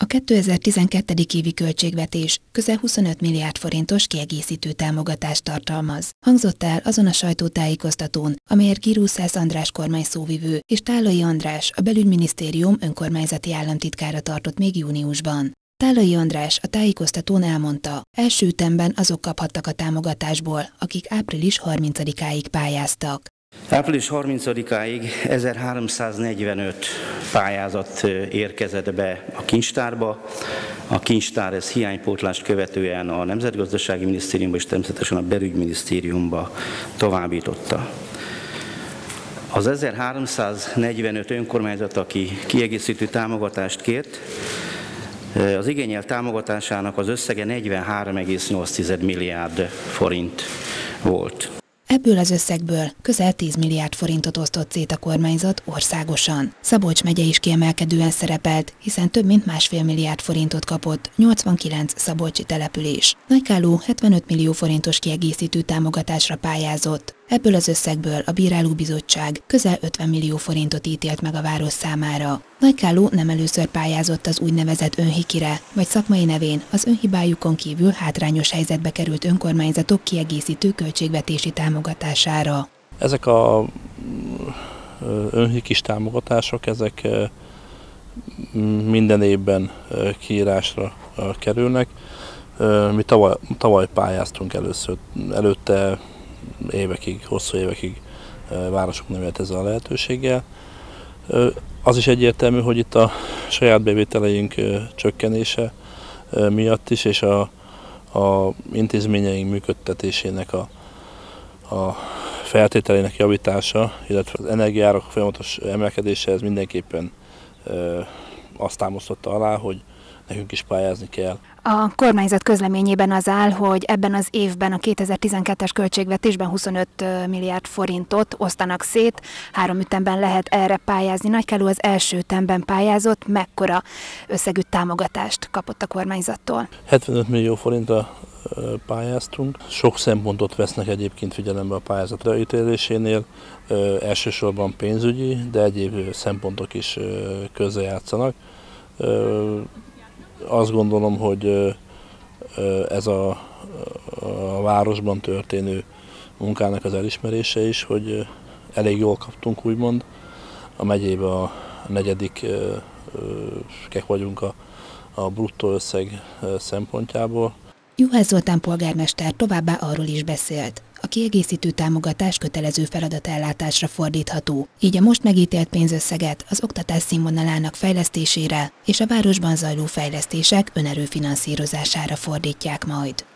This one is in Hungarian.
A 2012. évi költségvetés közel 25 milliárd forintos kiegészítő támogatást tartalmaz. Hangzott el azon a sajtótájékoztatón, amelyet Giruszász András kormányszóvivő és Tállai András, a Belügyminisztérium önkormányzati államtitkára tartott még júniusban. Tállai András a tájékoztatón elmondta, első ütemben azok kaphattak a támogatásból, akik április 30-áig pályáztak. Április 30-áig 1345 pályázat érkezett be a kincstárba. A kincstár ez hiánypótlást követően a Nemzetgazdasági Minisztériumba és természetesen a Belügyminisztériumba továbbította. Az 1345 önkormányzat, aki kiegészítő támogatást kért, az igényelt támogatásának az összege 43,8 milliárd forint volt. Ebből az összegből közel 10 milliárd forintot osztott szét a kormányzat országosan. Szabolcs megye is kiemelkedően szerepelt, hiszen több mint 1,5 milliárd forintot kapott 89 szabolcsi település. Nagykálló 75 millió forintos kiegészítő támogatásra pályázott. Ebből az összegből a bírálóbizottság közel 50 millió forintot ítélt meg a város számára. Nagykálló nem először pályázott az úgynevezett önhikire, vagy szakmai nevén az önhibájukon kívül hátrányos helyzetbe került önkormányzatok kiegészítő költségvetési támogatására. Ezek a önhikis támogatások, ezek minden évben kiírásra kerülnek. Mi tavaly pályáztunk először, előtte évekig, hosszú évekig városok nem élt ezzel a lehetőséggel. Az is egyértelmű, hogy itt a saját bevételeink csökkenése miatt is, és a intézményeink működtetésének a feltételének javítása, illetve az energiaárak folyamatos emelkedése, ez mindenképpen azt támasztotta alá, hogy nekünk is pályázni kell. A kormányzat közleményében az áll, hogy ebben az évben a 2012-es költségvetésben 25 milliárd forintot osztanak szét, 3 ütemben lehet erre pályázni. Nagykálló az első ütemben pályázott, mekkora összegű támogatást kapott a kormányzattól? 75 millió forintra pályáztunk. Sok szempontot vesznek egyébként figyelembe a pályázat leítélésénél, elsősorban pénzügyi, de egyéb szempontok is közrejátszanak. Azt gondolom, hogy ez a városban történő munkának az elismerése is, hogy elég jól kaptunk, úgymond. A megyében a negyedik vagyunk a bruttó összeg szempontjából. Juhász Zoltán polgármester továbbá arról is beszélt. A kiegészítő támogatás kötelező feladatellátásra fordítható, így a most megítélt pénzösszeget az oktatás színvonalának fejlesztésére és a városban zajló fejlesztések önerőfinanszírozására fordítják majd.